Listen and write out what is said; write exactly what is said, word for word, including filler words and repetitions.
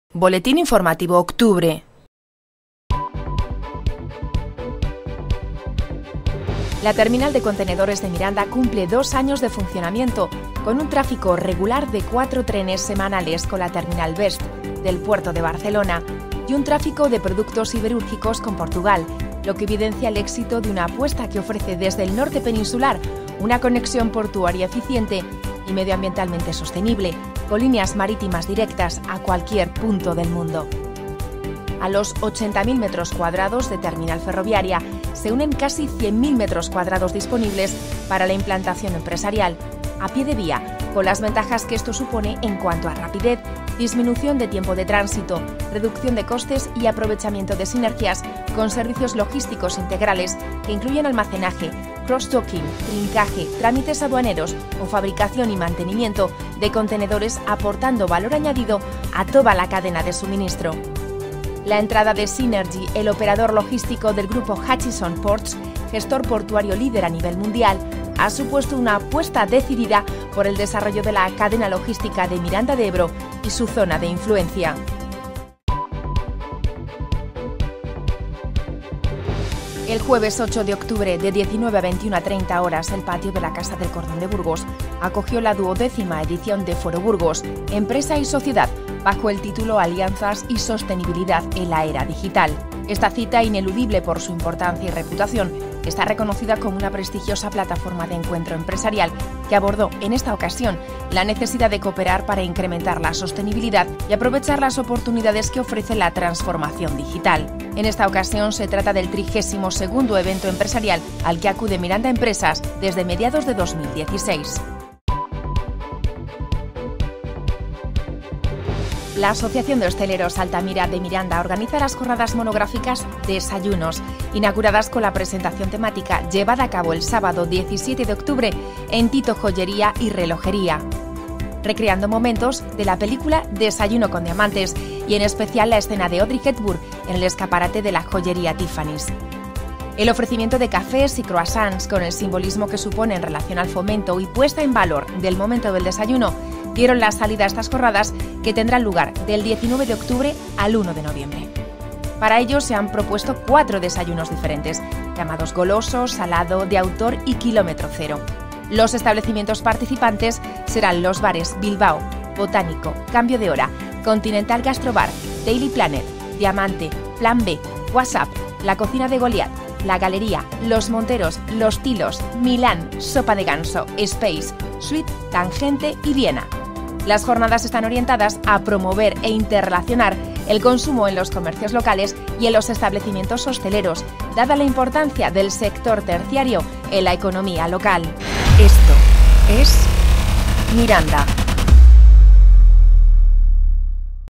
Boletín informativo octubre. La terminal de contenedores de Miranda cumple dos años de funcionamiento, con un tráfico regular de cuatro trenes semanales con la terminal Best del puerto de Barcelona y un tráfico de productos siderúrgicos con Portugal, lo que evidencia el éxito de una apuesta que ofrece desde el norte peninsular una conexión portuaria eficiente y medioambientalmente sostenible, con líneas marítimas directas a cualquier punto del mundo. A los ochenta mil metros cuadrados de terminal ferroviaria se unen casi cien mil metros cuadrados disponibles para la implantación empresarial, a pie de vía, con las ventajas que esto supone en cuanto a rapidez, disminución de tiempo de tránsito, reducción de costes y aprovechamiento de sinergias con servicios logísticos integrales que incluyen almacenaje, cross-docking, trincaje, trámites aduaneros o fabricación y mantenimiento de contenedores, aportando valor añadido a toda la cadena de suministro. La entrada de Synergy, el operador logístico del grupo Hutchison Ports, gestor portuario líder a nivel mundial, ha supuesto una apuesta decidida por el desarrollo de la cadena logística de Miranda de Ebro y su zona de influencia. El jueves ocho de octubre, de diecinueve a veintiuna a treinta horas, el patio de la Casa del Cordón de Burgos acogió la duodécima edición de Foro Burgos, Empresa y Sociedad, bajo el título Alianzas y Sostenibilidad en la Era Digital. Esta cita, ineludible por su importancia y reputación, está reconocida como una prestigiosa plataforma de encuentro empresarial que abordó en esta ocasión la necesidad de cooperar para incrementar la sostenibilidad y aprovechar las oportunidades que ofrece la transformación digital. En esta ocasión se trata del trigésimo segundo evento empresarial al que acude Miranda Empresas desde mediados de dos mil dieciséis. La Asociación de Hosteleros Altamira de Miranda organiza las jornadas monográficas Desayunos, inauguradas con la presentación temática llevada a cabo el sábado diecisiete de octubre en Tito Joyería y Relojería, recreando momentos de la película Desayuno con Diamantes y en especial la escena de Audrey Hepburn en el escaparate de la joyería Tiffany's. El ofrecimiento de cafés y croissants, con el simbolismo que supone en relación al fomento y puesta en valor del momento del desayuno, dieron la salida a estas jornadas que tendrán lugar del diecinueve de octubre al uno de noviembre. Para ello se han propuesto cuatro desayunos diferentes, llamados golosos, salado, de autor y kilómetro cero. Los establecimientos participantes serán los bares Bilbao, Botánico, Cambio de Hora, Continental Gastrobar, Daily Planet, Diamante, Plan B, WhatsApp, La Cocina de Goliat, La Galería, Los Monteros, Los Tilos, Milán, Sopa de Ganso, Space, Suite, Tangente y Viena. Las jornadas están orientadas a promover e interrelacionar el consumo en los comercios locales y en los establecimientos hosteleros, dada la importancia del sector terciario en la economía local. Esto es Miranda.